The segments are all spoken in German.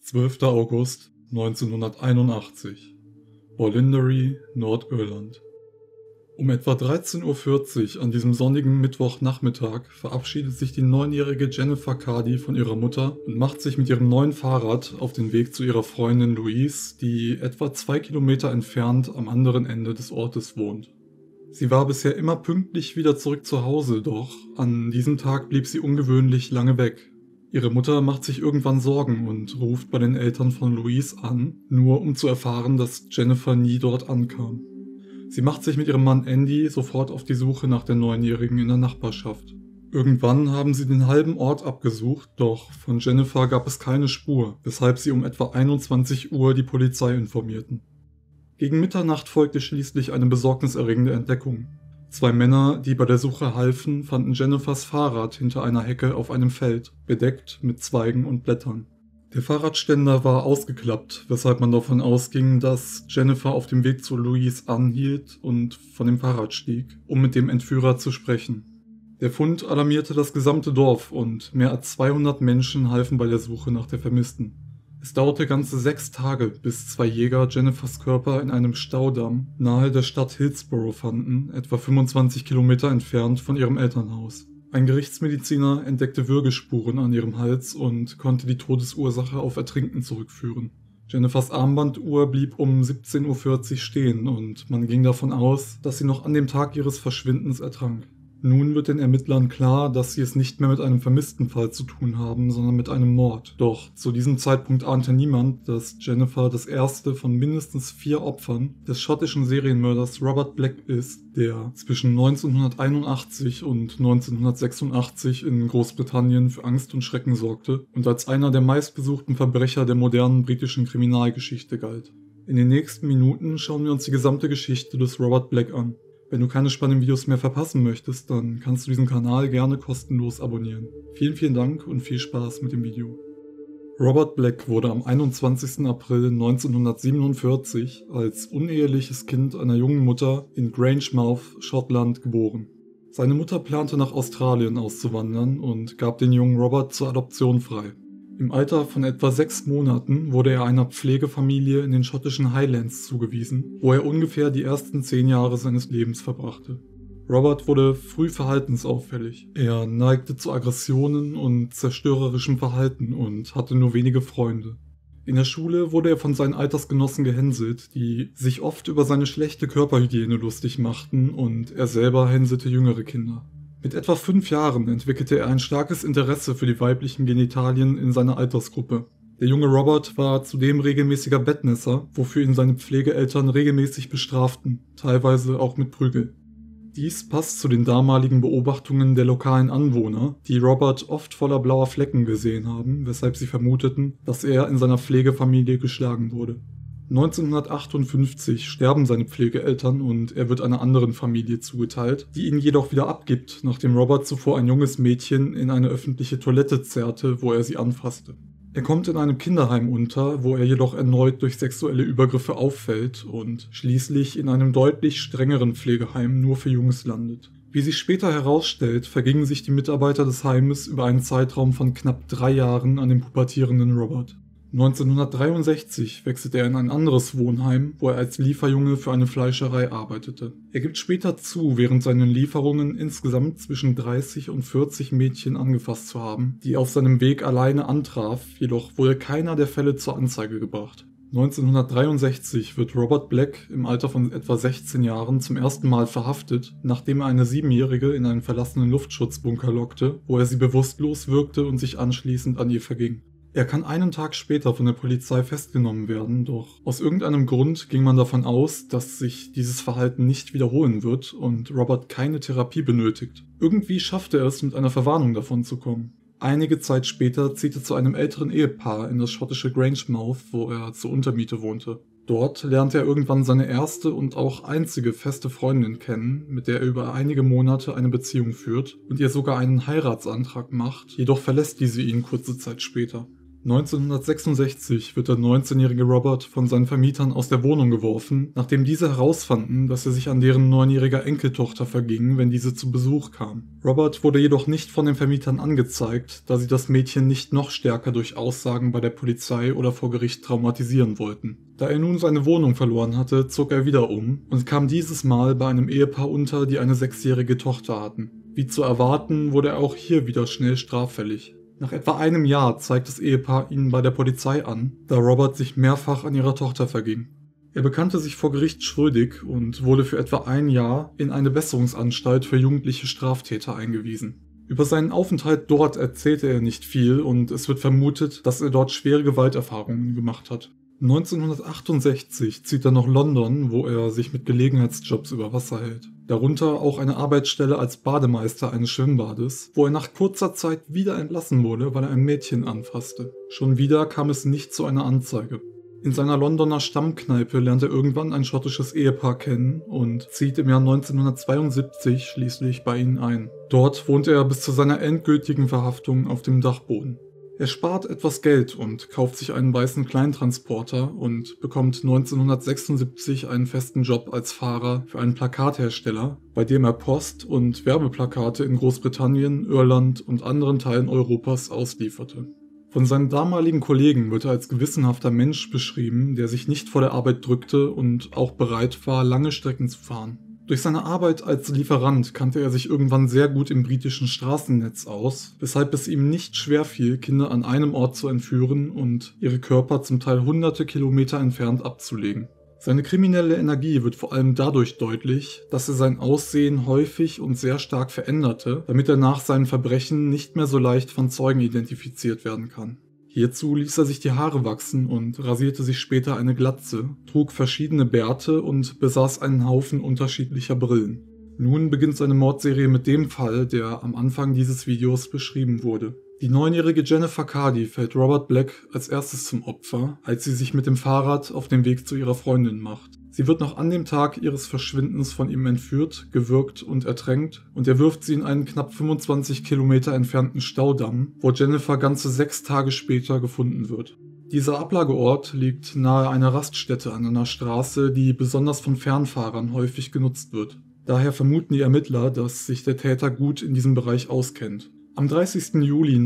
12. August 1981, Ballinderry, Nordirland. Um etwa 13:40 Uhr an diesem sonnigen Mittwochnachmittag verabschiedet sich die 9-jährige Jennifer Cardy von ihrer Mutter und macht sich mit ihrem neuen Fahrrad auf den Weg zu ihrer Freundin Louise, die etwa 2 Kilometer entfernt am anderen Ende des Ortes wohnt. Sie war bisher immer pünktlich wieder zurück zu Hause, doch an diesem Tag blieb sie ungewöhnlich lange weg. Ihre Mutter macht sich irgendwann Sorgen und ruft bei den Eltern von Louise an, nur um zu erfahren, dass Jennifer nie dort ankam. Sie macht sich mit ihrem Mann Andy sofort auf die Suche nach der 9-Jährigen in der Nachbarschaft. Irgendwann haben sie den halben Ort abgesucht, doch von Jennifer gab es keine Spur, weshalb sie um etwa 21 Uhr die Polizei informierten. Gegen Mitternacht folgte schließlich eine besorgniserregende Entdeckung. 2 Männer, die bei der Suche halfen, fanden Jennifers Fahrrad hinter einer Hecke auf einem Feld, bedeckt mit Zweigen und Blättern. Der Fahrradständer war ausgeklappt, weshalb man davon ausging, dass Jennifer auf dem Weg zu Louise anhielt und von dem Fahrrad stieg, um mit dem Entführer zu sprechen. Der Fund alarmierte das gesamte Dorf und mehr als 200 Menschen halfen bei der Suche nach der Vermissten. Es dauerte ganze 6 Tage, bis 2 Jäger Jennifers Körper in einem Staudamm nahe der Stadt Hillsborough fanden, etwa 25 Kilometer entfernt von ihrem Elternhaus. Ein Gerichtsmediziner entdeckte Würgespuren an ihrem Hals und konnte die Todesursache auf Ertrinken zurückführen. Jennifers Armbanduhr blieb um 17:40 Uhr stehen und man ging davon aus, dass sie noch an dem Tag ihres Verschwindens ertrank. Nun wird den Ermittlern klar, dass sie es nicht mehr mit einem Vermisstenfall zu tun haben, sondern mit einem Mord. Doch zu diesem Zeitpunkt ahnte niemand, dass Jennifer das erste von mindestens 4 Opfern des schottischen Serienmörders Robert Black ist, der zwischen 1981 und 1986 in Großbritannien für Angst und Schrecken sorgte und als einer der meistgesuchten Verbrecher der modernen britischen Kriminalgeschichte galt. In den nächsten Minuten schauen wir uns die gesamte Geschichte des Robert Black an. Wenn du keine spannenden Videos mehr verpassen möchtest, dann kannst du diesen Kanal gerne kostenlos abonnieren. Vielen Dank und viel Spaß mit dem Video. Robert Black wurde am 21. April 1947 als uneheliches Kind einer jungen Mutter in Grangemouth, Schottland, geboren. Seine Mutter plante nach Australien auszuwandern und gab den jungen Robert zur Adoption frei. Im Alter von etwa 6 Monaten wurde er einer Pflegefamilie in den schottischen Highlands zugewiesen, wo er ungefähr die ersten 10 Jahre seines Lebens verbrachte. Robert wurde früh verhaltensauffällig. Er neigte zu Aggressionen und zerstörerischem Verhalten und hatte nur wenige Freunde. In der Schule wurde er von seinen Altersgenossen gehänselt, die sich oft über seine schlechte Körperhygiene lustig machten, und er selber hänselte jüngere Kinder. Mit etwa 5 Jahren entwickelte er ein starkes Interesse für die weiblichen Genitalien in seiner Altersgruppe. Der junge Robert war zudem regelmäßiger Bettnässer, wofür ihn seine Pflegeeltern regelmäßig bestraften, teilweise auch mit Prügel. Dies passt zu den damaligen Beobachtungen der lokalen Anwohner, die Robert oft voller blauer Flecken gesehen haben, weshalb sie vermuteten, dass er in seiner Pflegefamilie geschlagen wurde. 1958 sterben seine Pflegeeltern und er wird einer anderen Familie zugeteilt, die ihn jedoch wieder abgibt, nachdem Robert zuvor ein junges Mädchen in eine öffentliche Toilette zerrte, wo er sie anfasste. Er kommt in einem Kinderheim unter, wo er jedoch erneut durch sexuelle Übergriffe auffällt und schließlich in einem deutlich strengeren Pflegeheim nur für Jungs landet. Wie sich später herausstellt, vergingen sich die Mitarbeiter des Heimes über einen Zeitraum von knapp 3 Jahren an dem pubertierenden Robert. 1963 wechselte er in ein anderes Wohnheim, wo er als Lieferjunge für eine Fleischerei arbeitete. Er gibt später zu, während seinen Lieferungen insgesamt zwischen 30 und 40 Mädchen angefasst zu haben, die auf seinem Weg alleine antraf, jedoch wurde keiner der Fälle zur Anzeige gebracht. 1963 wird Robert Black im Alter von etwa 16 Jahren zum ersten Mal verhaftet, nachdem er eine 7-Jährige in einen verlassenen Luftschutzbunker lockte, wo er sie bewusstlos wirkte und sich anschließend an ihr verging. Er kann einen Tag später von der Polizei festgenommen werden, doch aus irgendeinem Grund ging man davon aus, dass sich dieses Verhalten nicht wiederholen wird und Robert keine Therapie benötigt. Irgendwie schafft er es, mit einer Verwarnung davon zu kommen. Einige Zeit später zieht er zu einem älteren Ehepaar in das schottische Grangemouth, wo er zur Untermiete wohnte. Dort lernt er irgendwann seine erste und auch einzige feste Freundin kennen, mit der er über einige Monate eine Beziehung führt und ihr sogar einen Heiratsantrag macht, jedoch verlässt diese ihn kurze Zeit später. 1966 wird der 19-jährige Robert von seinen Vermietern aus der Wohnung geworfen, nachdem diese herausfanden, dass er sich an deren 9-jähriger Enkeltochter verging, wenn diese zu Besuch kam. Robert wurde jedoch nicht von den Vermietern angezeigt, da sie das Mädchen nicht noch stärker durch Aussagen bei der Polizei oder vor Gericht traumatisieren wollten. Da er nun seine Wohnung verloren hatte, zog er wieder um und kam dieses Mal bei einem Ehepaar unter, die eine 6-jährige Tochter hatten. Wie zu erwarten, wurde er auch hier wieder schnell straffällig. Nach etwa einem Jahr zeigt das Ehepaar ihn bei der Polizei an, da Robert sich mehrfach an ihrer Tochter verging. Er bekannte sich vor Gericht schuldig und wurde für etwa ein Jahr in eine Besserungsanstalt für jugendliche Straftäter eingewiesen. Über seinen Aufenthalt dort erzählte er nicht viel und es wird vermutet, dass er dort schwere Gewalterfahrungen gemacht hat. 1968 zieht er nach London, wo er sich mit Gelegenheitsjobs über Wasser hält. Darunter auch eine Arbeitsstelle als Bademeister eines Schwimmbades, wo er nach kurzer Zeit wieder entlassen wurde, weil er ein Mädchen anfasste. Schon wieder kam es nicht zu einer Anzeige. In seiner Londoner Stammkneipe lernt er irgendwann ein schottisches Ehepaar kennen und zieht im Jahr 1972 schließlich bei ihnen ein. Dort wohnt er bis zu seiner endgültigen Verhaftung auf dem Dachboden. Er spart etwas Geld und kauft sich einen weißen Kleintransporter und bekommt 1976 einen festen Job als Fahrer für einen Plakathersteller, bei dem er Post- und Werbeplakate in Großbritannien, Irland und anderen Teilen Europas auslieferte. Von seinen damaligen Kollegen wird er als gewissenhafter Mensch beschrieben, der sich nicht vor der Arbeit drückte und auch bereit war, lange Strecken zu fahren. Durch seine Arbeit als Lieferant kannte er sich irgendwann sehr gut im britischen Straßennetz aus, weshalb es ihm nicht schwer fiel, Kinder an einem Ort zu entführen und ihre Körper zum Teil hunderte Kilometer entfernt abzulegen. Seine kriminelle Energie wird vor allem dadurch deutlich, dass er sein Aussehen häufig und sehr stark veränderte, damit er nach seinen Verbrechen nicht mehr so leicht von Zeugen identifiziert werden kann. Hierzu ließ er sich die Haare wachsen und rasierte sich später eine Glatze, trug verschiedene Bärte und besaß einen Haufen unterschiedlicher Brillen. Nun beginnt seine Mordserie mit dem Fall, der am Anfang dieses Videos beschrieben wurde. Die 9-jährige Jennifer Cardy fällt Robert Black als erstes zum Opfer, als sie sich mit dem Fahrrad auf den Weg zu ihrer Freundin macht. Sie wird noch an dem Tag ihres Verschwindens von ihm entführt, gewürgt und ertränkt und er wirft sie in einen knapp 25 Kilometer entfernten Staudamm, wo Jennifer ganze 6 Tage später gefunden wird. Dieser Ablageort liegt nahe einer Raststätte an einer Straße, die besonders von Fernfahrern häufig genutzt wird. Daher vermuten die Ermittler, dass sich der Täter gut in diesem Bereich auskennt. Am 30. Juli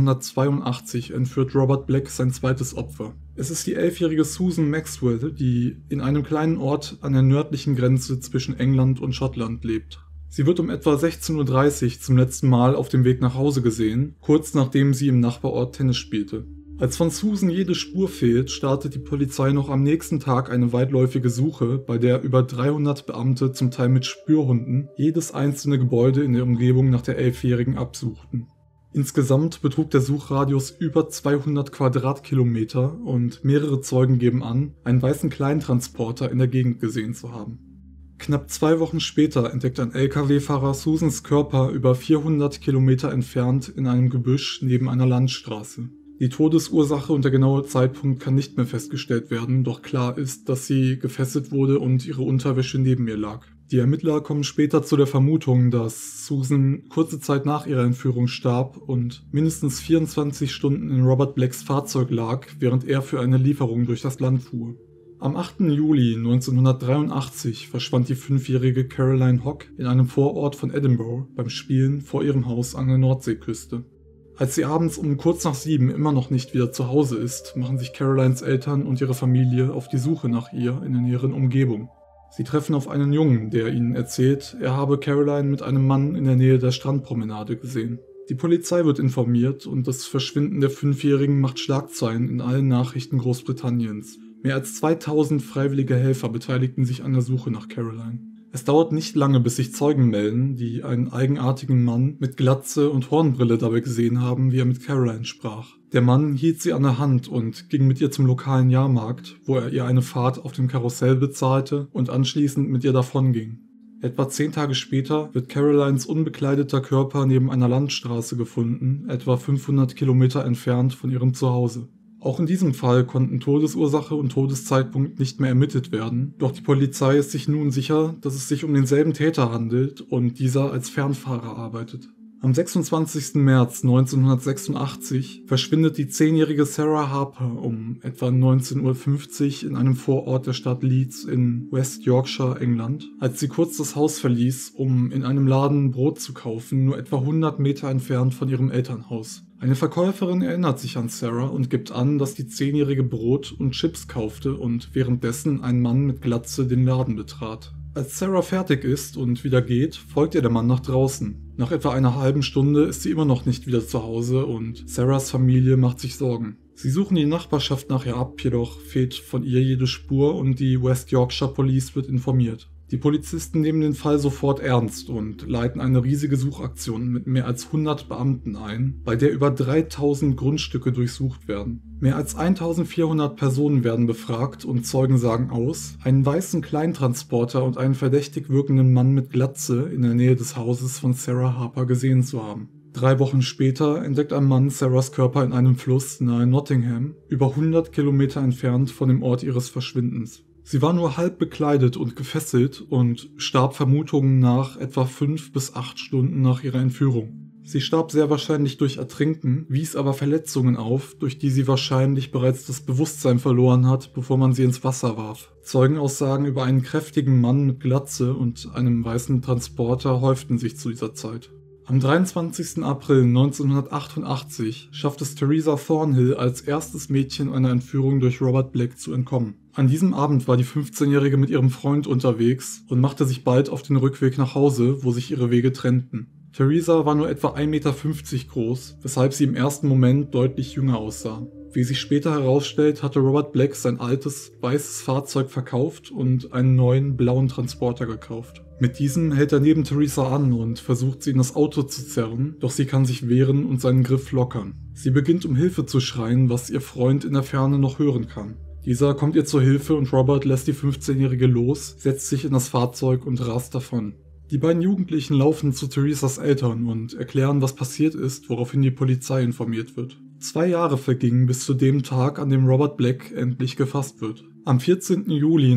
1982 entführt Robert Black sein zweites Opfer. Es ist die 11-jährige Susan Maxwell, die in einem kleinen Ort an der nördlichen Grenze zwischen England und Schottland lebt. Sie wird um etwa 16:30 Uhr zum letzten Mal auf dem Weg nach Hause gesehen, kurz nachdem sie im Nachbarort Tennis spielte. Als von Susan jede Spur fehlt, startet die Polizei noch am nächsten Tag eine weitläufige Suche, bei der über 300 Beamte, zum Teil mit Spürhunden, jedes einzelne Gebäude in der Umgebung nach der 11-Jährigen absuchten. Insgesamt betrug der Suchradius über 200 Quadratkilometer und mehrere Zeugen geben an, einen weißen Kleintransporter in der Gegend gesehen zu haben. Knapp 2 Wochen später entdeckt ein LKW-Fahrer Susans Körper über 400 Kilometer entfernt in einem Gebüsch neben einer Landstraße. Die Todesursache und der genaue Zeitpunkt kann nicht mehr festgestellt werden, doch klar ist, dass sie gefesselt wurde und ihre Unterwäsche neben ihr lag. Die Ermittler kommen später zu der Vermutung, dass Susan kurze Zeit nach ihrer Entführung starb und mindestens 24 Stunden in Robert Blacks Fahrzeug lag, während er für eine Lieferung durch das Land fuhr. Am 8. Juli 1983 verschwand die 5-jährige Caroline Hock in einem Vorort von Edinburgh beim Spielen vor ihrem Haus an der Nordseeküste. Als sie abends um kurz nach 7 immer noch nicht wieder zu Hause ist, machen sich Carolines Eltern und ihre Familie auf die Suche nach ihr in der näheren Umgebung. Sie treffen auf einen Jungen, der ihnen erzählt, er habe Caroline mit einem Mann in der Nähe der Strandpromenade gesehen. Die Polizei wird informiert und das Verschwinden der 5-Jährigen macht Schlagzeilen in allen Nachrichten Großbritanniens. Mehr als 2000 freiwillige Helfer beteiligten sich an der Suche nach Caroline. Es dauert nicht lange, bis sich Zeugen melden, die einen eigenartigen Mann mit Glatze und Hornbrille dabei gesehen haben, wie er mit Caroline sprach. Der Mann hielt sie an der Hand und ging mit ihr zum lokalen Jahrmarkt, wo er ihr eine Fahrt auf dem Karussell bezahlte und anschließend mit ihr davonging. Etwa 10 Tage später wird Carolines unbekleideter Körper neben einer Landstraße gefunden, etwa 500 Kilometer entfernt von ihrem Zuhause. Auch in diesem Fall konnten Todesursache und Todeszeitpunkt nicht mehr ermittelt werden, doch die Polizei ist sich nun sicher, dass es sich um denselben Täter handelt und dieser als Fernfahrer arbeitet. Am 26. März 1986 verschwindet die 10-jährige Sarah Harper um etwa 19:50 Uhr in einem Vorort der Stadt Leeds in West Yorkshire, England, als sie kurz das Haus verließ, um in einem Laden Brot zu kaufen, nur etwa 100 Meter entfernt von ihrem Elternhaus. Eine Verkäuferin erinnert sich an Sarah und gibt an, dass die 10-jährige Brot und Chips kaufte und währenddessen ein Mann mit Glatze den Laden betrat. Als Sarah fertig ist und wieder geht, folgt ihr der Mann nach draußen. Nach etwa einer halben Stunde ist sie immer noch nicht wieder zu Hause und Sarahs Familie macht sich Sorgen. Sie suchen die Nachbarschaft nach ihr ab, jedoch fehlt von ihr jede Spur und die West Yorkshire Police wird informiert. Die Polizisten nehmen den Fall sofort ernst und leiten eine riesige Suchaktion mit mehr als 100 Beamten ein, bei der über 3000 Grundstücke durchsucht werden. Mehr als 1400 Personen werden befragt und Zeugen sagen aus, einen weißen Kleintransporter und einen verdächtig wirkenden Mann mit Glatze in der Nähe des Hauses von Sarah Harper gesehen zu haben. 3 Wochen später entdeckt ein Mann Sarahs Körper in einem Fluss nahe Nottingham, über 100 Kilometer entfernt von dem Ort ihres Verschwindens. Sie war nur halb bekleidet und gefesselt und starb Vermutungen nach etwa 5 bis 8 Stunden nach ihrer Entführung. Sie starb sehr wahrscheinlich durch Ertrinken, wies aber Verletzungen auf, durch die sie wahrscheinlich bereits das Bewusstsein verloren hat, bevor man sie ins Wasser warf. Zeugenaussagen über einen kräftigen Mann mit Glatze und einem weißen Transporter häuften sich zu dieser Zeit. Am 23. April 1988 schafft es Teresa Thornhill als erstes Mädchen einer Entführung durch Robert Black zu entkommen. An diesem Abend war die 15-Jährige mit ihrem Freund unterwegs und machte sich bald auf den Rückweg nach Hause, wo sich ihre Wege trennten. Teresa war nur etwa 1,50 Meter groß, weshalb sie im ersten Moment deutlich jünger aussah. Wie sich später herausstellt, hatte Robert Black sein altes, weißes Fahrzeug verkauft und einen neuen, blauen Transporter gekauft. Mit diesem hält er neben Teresa an und versucht sie in das Auto zu zerren, doch sie kann sich wehren und seinen Griff lockern. Sie beginnt um Hilfe zu schreien, was ihr Freund in der Ferne noch hören kann. Dieser kommt ihr zur Hilfe und Robert lässt die 15-Jährige los, setzt sich in das Fahrzeug und rast davon. Die beiden Jugendlichen laufen zu Teresas Eltern und erklären, was passiert ist, woraufhin die Polizei informiert wird. 2 Jahre vergingen bis zu dem Tag, an dem Robert Black endlich gefasst wird. Am 14. Juli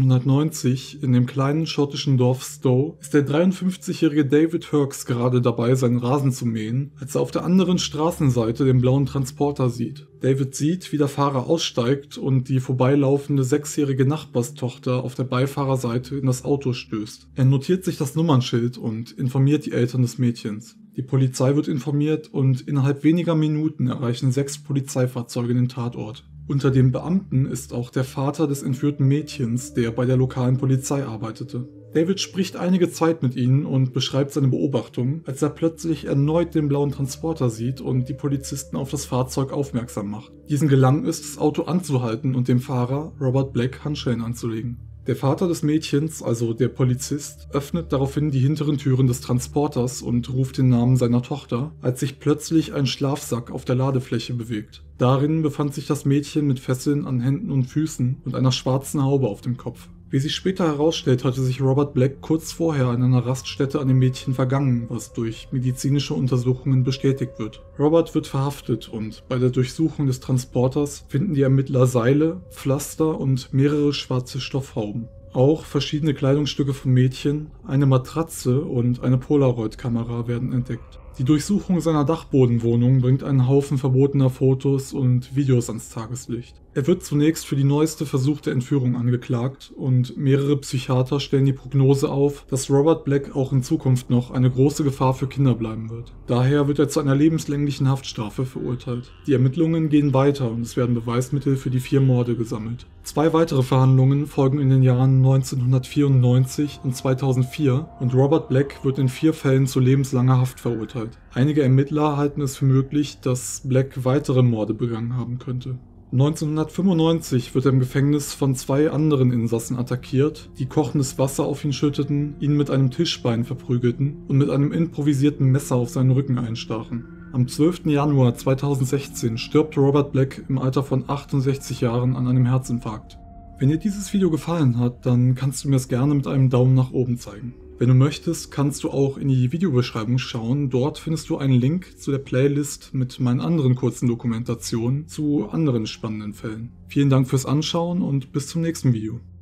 1990 in dem kleinen schottischen Dorf Stow ist der 53-jährige David Hurks gerade dabei, seinen Rasen zu mähen, als er auf der anderen Straßenseite den blauen Transporter sieht. David sieht, wie der Fahrer aussteigt und die vorbeilaufende 6-jährige Nachbarstochter auf der Beifahrerseite in das Auto stößt. Er notiert sich das Nummernschild und informiert die Eltern des Mädchens. Die Polizei wird informiert und innerhalb weniger Minuten erreichen 6 Polizeifahrzeuge den Tatort. Unter den Beamten ist auch der Vater des entführten Mädchens, der bei der lokalen Polizei arbeitete. David spricht einige Zeit mit ihnen und beschreibt seine Beobachtung, als er plötzlich erneut den blauen Transporter sieht und die Polizisten auf das Fahrzeug aufmerksam macht. Diesen gelang es, das Auto anzuhalten und dem Fahrer, Robert Black, Handschellen anzulegen. Der Vater des Mädchens, also der Polizist, öffnet daraufhin die hinteren Türen des Transporters und ruft den Namen seiner Tochter, als sich plötzlich ein Schlafsack auf der Ladefläche bewegt. Darin befand sich das Mädchen mit Fesseln an Händen und Füßen und einer schwarzen Haube auf dem Kopf. Wie sich später herausstellt, hatte sich Robert Black kurz vorher an einer Raststätte an dem Mädchen vergangen, was durch medizinische Untersuchungen bestätigt wird. Robert wird verhaftet und bei der Durchsuchung des Transporters finden die Ermittler Seile, Pflaster und mehrere schwarze Stoffhauben. Auch verschiedene Kleidungsstücke vom Mädchen, eine Matratze und eine Polaroid-Kamera werden entdeckt. Die Durchsuchung seiner Dachbodenwohnung bringt einen Haufen verbotener Fotos und Videos ans Tageslicht. Er wird zunächst für die neueste versuchte Entführung angeklagt und mehrere Psychiater stellen die Prognose auf, dass Robert Black auch in Zukunft noch eine große Gefahr für Kinder bleiben wird. Daher wird er zu einer lebenslänglichen Haftstrafe verurteilt. Die Ermittlungen gehen weiter und es werden Beweismittel für die 4 Morde gesammelt. 2 weitere Verhandlungen folgen in den Jahren 1994 und 2004 und Robert Black wird in 4 Fällen zu lebenslanger Haft verurteilt. Einige Ermittler halten es für möglich, dass Black weitere Morde begangen haben könnte. 1995 wird er im Gefängnis von 2 anderen Insassen attackiert, die kochendes Wasser auf ihn schütteten, ihn mit einem Tischbein verprügelten und mit einem improvisierten Messer auf seinen Rücken einstachen. Am 12. Januar 2016 stirbt Robert Black im Alter von 68 Jahren an einem Herzinfarkt. Wenn dir dieses Video gefallen hat, dann kannst du mir es gerne mit einem Daumen nach oben zeigen. Wenn du möchtest, kannst du auch in die Videobeschreibung schauen. Dort findest du einen Link zu der Playlist mit meinen anderen kurzen Dokumentationen zu anderen spannenden Fällen. Vielen Dank fürs Anschauen und bis zum nächsten Video.